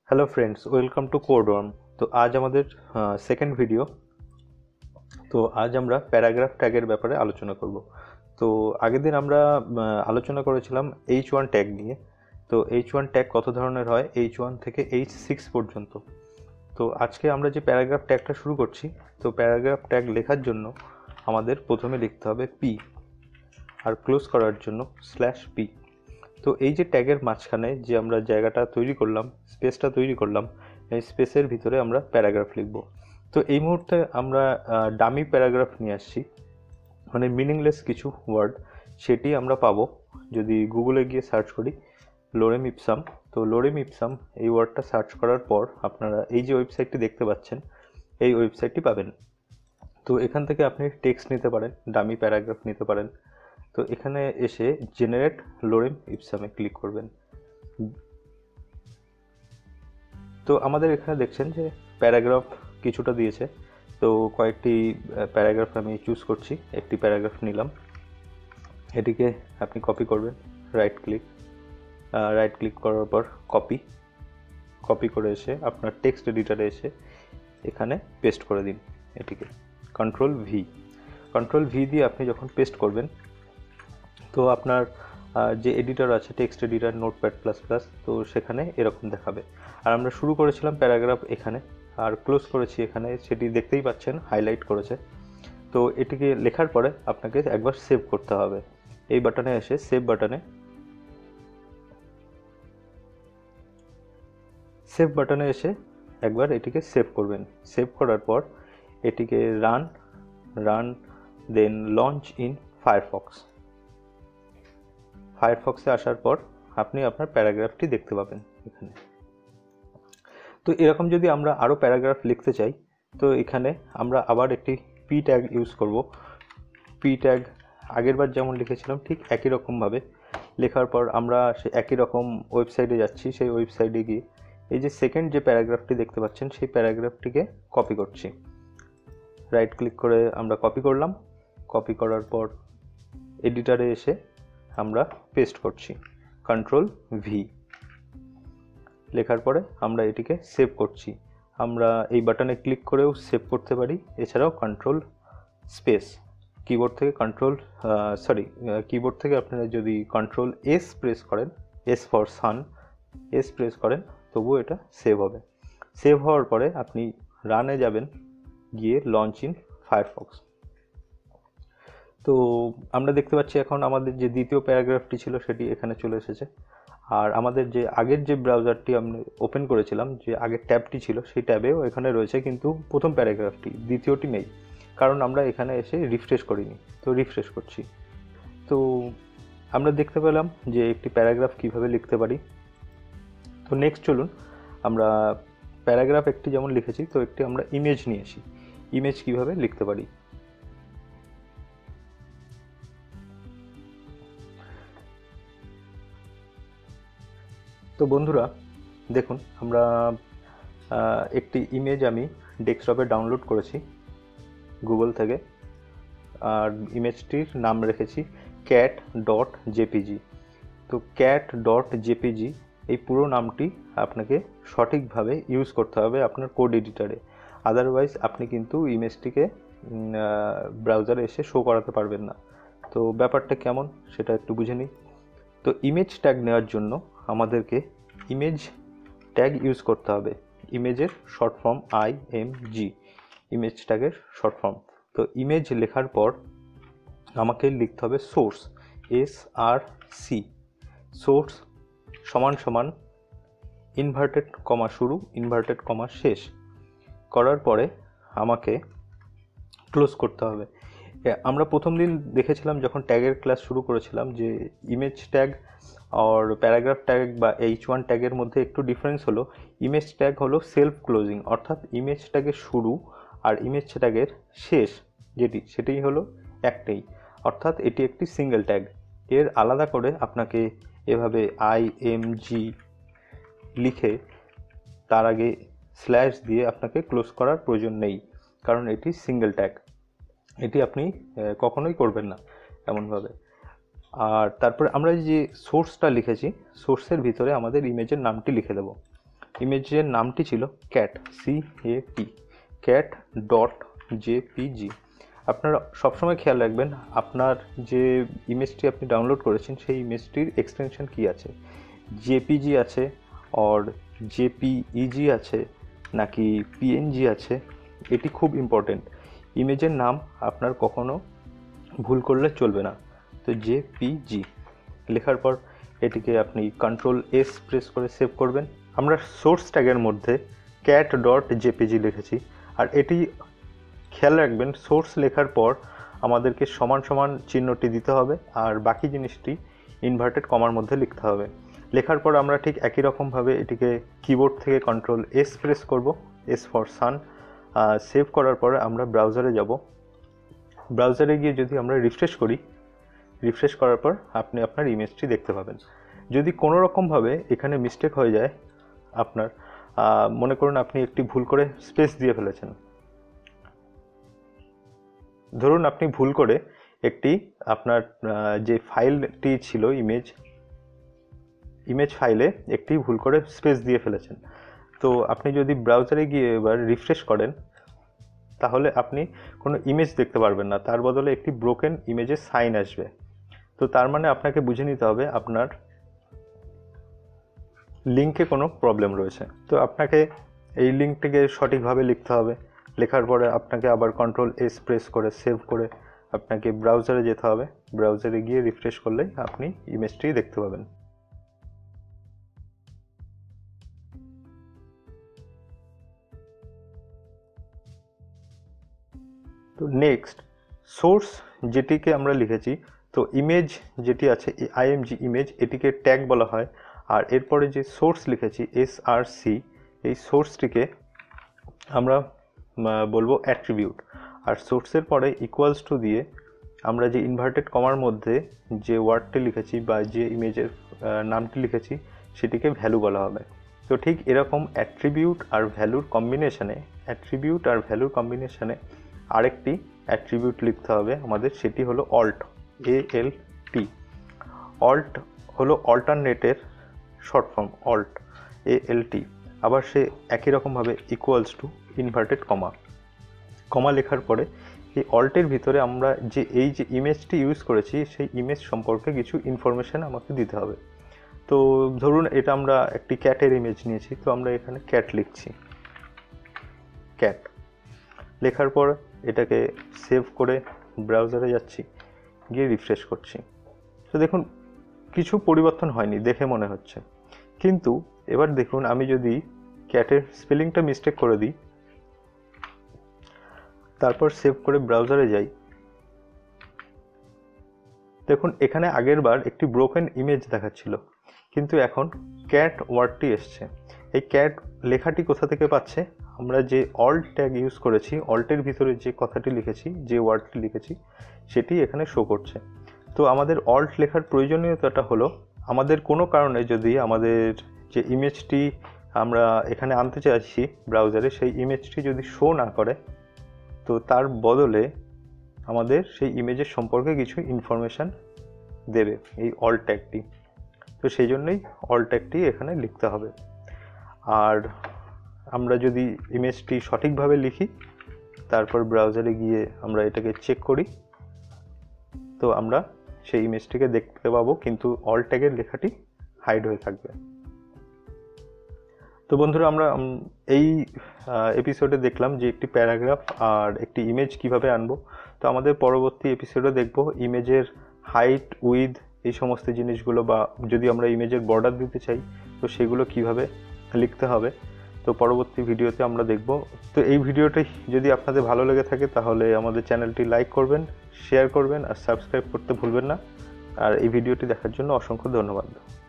Hello friends, welcome to CodeWorm. তো আজ আমাদের সেকেন্ড ভিডিও। তো আজ আমরা প্যারাগ্রাফ ট্যাগের ব্যাপারে আলোচনা করব। তো আগের দিন আমরা আলোচনা করেছিলাম H1 ট্যাগ নিয়ে। তো H1 ট্যাগ কত ধরনের হয়, H1 থেকে H6 পর্যন্ত। তো আজকে আমরা যে প্যারাগ্রাফ ট্যাগটা শুরু করছি, তো প্যারাগ্রাফ ট্যাগ লেখার জন্য আমাদের প্রথমে লিখতে হবে পি, আর ক্লোজ করার জন্য /p। তো এই যে ট্যাগের মাঝখানে যে আমরা জায়গাটা তৈরি করলাম, স্পেসটা তৈরি করলাম, এই স্পেসের ভিতরে আমরা প্যারাগ্রাফ লিখব। তো এই মুহূর্তে আমরা ডামি প্যারাগ্রাফ নিয়ে আসছি, মানে মিনিংলেস কিছু ওয়ার্ড, সেটি আমরা পাবো যদি গুগলে গিয়ে সার্চ করি লোরেম ইপসাম। তো লোরেম ইপসাম এই ওয়ার্ডটা সার্চ করার পর আপনারা এই যে ওয়েবসাইটটি দেখতে পাচ্ছেন, এই ওয়েবসাইটটি পাবেন। তো এখান থেকে আপনি টেক্সট নিতে পারেন, ডামি প্যারাগ্রাফ নিতে পারেন। তো এখানে এসে জেনারেট লোরেম ইপসামে ক্লিক করবেন। তো আমাদের এখানে দেখছেন যে প্যারাগ্রাফ কিছুটা দিয়েছে। তো কয়েকটি প্যারাগ্রাফ আমি চুজ করছি, একটি প্যারাগ্রাফ নিলাম, এটিকে আপনি কপি করবেন। রাইট ক্লিক করার পর কপি করে এসে আপনার টেক্সট এডিটরে এসে এখানে পেস্ট করে দিন। এটিকে কন্ট্রোল ভি দিয়ে আপনি যখন পেস্ট করবেন, তো আপনার যে এডিটর আছে, text editor, Notepad plus plus, তো সেখানে এরকম দেখাবে। আর আমরা শুরু করেছিলাম প্যারাগ্রাফ এখানে, আর ক্লোজ করেছি এখানে, সেটি দেখতেই পাচ্ছেন হাইলাইট করেছে। তো এটিকে লেখার পরে আপনাকে একবার সেভ করতে হবে। এই বাটনে এসে সেভ বাটনে এসে একবার এটিকে সেভ করবেন। সেভ করার পর এটিকে রান দেন লঞ্চ ইন ফায়ারফক্সে আসার পর আপনি আপনার প্যারাগ্রাফটি দেখতে পাবেন এখানে। তো এরকম যদি আমরা আরও প্যারাগ্রাফ লিখতে চাই, তো এখানে আমরা আবার একটি পি ট্যাগ ইউজ করব। পি ট্যাগ আগেরবার যেমন লিখেছিলাম ঠিক একই রকমভাবে লেখার পর আমরা সে একই রকম ওয়েবসাইটে যাচ্ছি। সেই ওয়েবসাইটে গিয়ে এই যে সেকেন্ড যে প্যারাগ্রাফটি দেখতে পাচ্ছেন, সেই প্যারাগ্রাফটিকে কপি করছি। রাইট ক্লিক করে আমরা কপি করলাম। কপি করার পর এডিটরে এসে আমরা পেস্ট করছি, কন্ট্রোল ভি। লেখার পরে আমরা এটিকে সেভ করছি। আমরা এই বাটনে ক্লিক করেও সেভ করতে পারি, এছাড়াও কন্ট্রোল স্পেস, কিবোর্ড থেকে আপনারা যদি কন্ট্রোল এস প্রেস করেন, S for sun, S press করেন, তবুও এটা সেভ হবে। সেভ হওয়ার পরে আপনি রানে যাবেন, গিয়ে লঞ্চ ইন ফায়ারফক্স। তো আমরা দেখতে পাচ্ছি এখন আমাদের যে দ্বিতীয় প্যারাগ্রাফটি ছিল সেটি এখানে চলে এসেছে। আর আমাদের যে আগের যে ব্রাউজারটি আমরা ওপেন করেছিলাম, যে আগের ট্যাবটি ছিল, সেই ট্যাবেও এখানে রয়েছে, কিন্তু প্রথম প্যারাগ্রাফটি, দ্বিতীয়টি নেই, কারণ আমরা এখানে এসে রিফ্রেশ করিনি। তো রিফ্রেশ করছি। তো আমরা দেখতে পেলাম যে একটি প্যারাগ্রাফ কিভাবে লিখতে পারি। তো নেক্সট চলুন আমরা প্যারাগ্রাফ একটি যেমন লিখেছি, তো একটি আমরা ইমেজ নিয়ে আসি, ইমেজ কিভাবে লিখতে পারি। তো বন্ধুরা দেখুন, আমরা একটি ইমেজ আমি ডেস্কটপে ডাউনলোড করেছি গুগল থেকে, আর ইমেজটির নাম রেখেছি cat.jpg। তো cat.jpg এই পুরো নামটি আপনাকে সঠিকভাবে ইউজ করতে হবে আপনার কোড এডিটরে, আদারওয়াইজ আপনি কিন্তু ইমেজটিকে ব্রাউজারে এসে শো করাতে পারবেন না। তো ব্যাপারটা কেমন সেটা একটু বুঝে নিই। তো ইমেজ ট্যাগ নেওয়ার জন্য আমাদেরকে ইমেজ ট্যাগ ইউজ করতে হবে, ইমেজের শর্ট ফর্ম IMG, ইমেজ ট্যাগের শর্ট ফর্ম। তো ইমেজ লেখার পর আমাকে লিখতে হবে সোর্স, SRC, সোর্স সমান সমান ইনভার্টেড কমা শুরু, ইনভার্টেড কমা শেষ, করার পরে আমাকে ক্লোজ করতে হবে। আমরা প্রথম দিন দেখেছিলাম যখন ট্যাগের ক্লাস শুরু করেছিলাম, যে ইমেজ ট্যাগ আর প্যারাগ্রাফ ট্যাগ বা H1 ট্যাগের মধ্যে একটু ডিফারেন্স হলো। ইমেজ ট্যাগ হলো সেলফ ক্লোজিং, অর্থাৎ ইমেজ ট্যাগের শুরু আর ইমেজ ট্যাগের শেষ সেটাই হলো একটাই, অর্থাৎ এটি একটি সিঙ্গেল ট্যাগ। এর আলাদা করে আপনাকে এভাবে IMG লিখে তার আগে স্ল্যাশ দিয়ে আপনাকে ক্লোজ করার প্রয়োজন নেই, কারণ এটি সিঙ্গেল ট্যাগ। এটি আপনি কখনোই করবেন না এমনভাবে। আর তারপরে আমরা যে সোর্সটা লিখেছি, সোর্সের ভিতরে আমাদের ইমেজের নামটি লিখে দেব। ইমেজের নামটি ছিল ক্যাট, cat.jpg। আপনারা সবসময় খেয়াল রাখবেন আপনার যে ইমেজটি আপনি ডাউনলোড করেছেন সেই ইমেজটির এক্সটেনশন কি আছে, জেপিজি আছে অর জেপিইজি আছে নাকি পিএনজি আছে। এটি খুব ইম্পর্টেন্ট। ইমেজের নাম আপনার কখনো ভুল করলে চলবে না। তো জেপিজি লেখার পর এটিকে আপনি Ctrl+S প্রেস করে সেভ করবেন। আমরা সোর্স ট্যাগের মধ্যে cat.jpg লিখেছি, আর এটি খেয়াল রাখবেন সোর্স লেখার পর আমাদেরকে সমান সমান চিহ্নটি দিতে হবে, আর বাকি জিনিসটি ইনভার্টেড কমার মধ্যে লিখতে হবে। লেখার পর আমরা ঠিক একই রকমভাবে এটিকে কিবোর্ড থেকে Ctrl+S প্রেস করব, S ফর সান। সেভ করার পরে আমরা ব্রাউজারে যাব। ব্রাউজারে গিয়ে যদি আমরা রিফ্রেশ করি, রিফ্রেশ করার পর আপনি আপনার ইমেজটি দেখতে পাবেন। যদি কোনো রকমভাবে এখানে মিস্টেক হয়ে যায় আপনার, মনে করুন আপনি একটি ভুল করে স্পেস দিয়ে ফেলেছেন, ধরুন আপনি ভুল করে একটি আপনার যে ফাইলটি ছিল ইমেজ ফাইলে একটি ভুল করে স্পেস দিয়ে ফেলেছেন, তো আপনি যদি ব্রাউজারে গিয়ে এবার রিফ্রেশ করেন তাহলে আপনি কোনো ইমেজ দেখতে পারবেন না, তার বদলে একটি ব্রোকেন ইমেজের সাইন আসবে। তো তার মানে আপনাকে বুঝে নিতে হবে আপনার লিঙ্কে কোনো প্রবলেম রয়েছে। তো আপনাকে এই লিঙ্কটিকে সঠিকভাবে লিখতে হবে। লেখার পরে আপনাকে আবার Ctrl+S প্রেস করে সেভ করে আপনাকে ব্রাউজারে যেতে হবে। ব্রাউজারে গিয়ে রিফ্রেশ করলেই আপনি ইমেজটি দেখতে পাবেন। তো নেক্সট সোর্স যেটিকে আমরা লিখেছি, তো ইমেজ যেটি আছে img ইমেজ, এটিকে ট্যাগ বলা হয়। আর এরপরে যে সোর্স লিখেছি src, এই সোর্সটিকে আমরা বলবো অ্যাট্রিবিউট। আর সোর্সের পরে ইকুয়ালস টু দিয়ে আমরা যে ইনভার্টেড কমার মধ্যে যে ওয়ার্ডটি লিখেছি বা যে ইমেজের নামটি লিখেছি সেটিকে ভ্যালু বলা হবে। তো ঠিক এরকম অ্যাট্রিবিউট আর ভ্যালুর কম্বিনেশনে আরেকটি অ্যাট্রিবিউট লিখতে হবে আমাদের, সেটি হলো alt, ALT। alt হলো অল্টারনেটের শর্ট ফর্ম, alt, ALT। আবার সে একই রকমভাবে ইকুয়ালস টু ইনভার্টেড কমা লেখার পরে এই অল্টের ভিতরে আমরা যে ইমেজটি ইউজ করেছি সেই ইমেজ সম্পর্কে কিছু ইনফরমেশান আমাকে দিতে হবে। তো ধরুন এটা আমরা একটি ক্যাটের ইমেজ নিয়েছি, তো আমরা এখানে ক্যাট লিখছি, ক্যাট লেখার পর এটাকে সেভ করে ব্রাউজারে যাচ্ছি, গিয়ে রিফ্রেশ করছি। তো দেখুন কিছু পরিবর্তন হয়নি দেখে মনে হচ্ছে, কিন্তু এবার দেখুন আমি যদি ক্যাটের স্পেলিংটা মিস্টেক করে দিই, তারপর সেভ করে ব্রাউজারে যাই, দেখুন এখানে আগের বার একটি ব্রোকেন ইমেজ দেখাচ্ছিল, কিন্তু এখন ক্যাট ওয়ার্ডটি এসছে। এই ক্যাট লেখাটি কোথা থেকে পাচ্ছে? আমরা যে অল্ট ট্যাগ ইউজ করেছি, অল্টের ভিতরে যে কথাটি লিখেছি, যে ওয়ার্ডটি লিখেছি সেটি এখানে শো করছে। তো আমাদের অল্ট লেখার প্রয়োজনীয়তাটা হলো আমাদের কোনো কারণে যদি আমাদের যে ইমেজটি আমরা এখানে আনতে চাইছি ব্রাউজারে, সেই ইমেজটি যদি শো না করে, তো তার বদলে আমাদের সেই ইমেজের সম্পর্কে কিছু ইনফরমেশান দেবে এই অল্ট ট্যাগটি। তো সেই জন্যই অল্ট ট্যাগটি এখানে লিখতে হবে। আর আমরা যদি ইমেজটি সঠিকভাবে লিখি, তারপর ব্রাউজারে গিয়ে আমরা এটাকে চেক করি, তো আমরা সেই ইমেজটিকে দেখতে পাবো, কিন্তু অল্ট ট্যাগের লেখাটি হাইড হয়ে থাকবে। তো বন্ধুরা আমরা এই এপিসোডে দেখলাম যে একটি প্যারাগ্রাফ আর একটি ইমেজ কিভাবে আনবো। তো আমাদের পরবর্তী এপিসোডে দেখব ইমেজের হাইট, উইথ, এই সমস্ত জিনিসগুলো, বা যদি আমরা ইমেজের বর্ডার দিতে চাই তো সেগুলো কিভাবে লিখতে হবে। তো পরবর্তী ভিডিওতে আমরা দেখব। তো এই ভিডিওটি যদি আপনাদের ভালো লেগে থাকে তাহলে আমাদের চ্যানেলটি লাইক করবেন, শেয়ার করবেন আর সাবস্ক্রাইব করতে ভুলবেন না। আর এই ভিডিওটি দেখার জন্য অসংখ্য ধন্যবাদ।